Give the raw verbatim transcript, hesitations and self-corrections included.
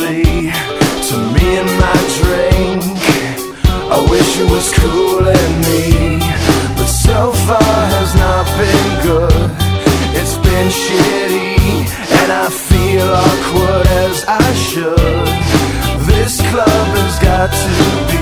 nicely to me and my drink. I wish it was cooling me, but so far has not been good. It's been shitty, and I feel awkward as I should. This club has got to be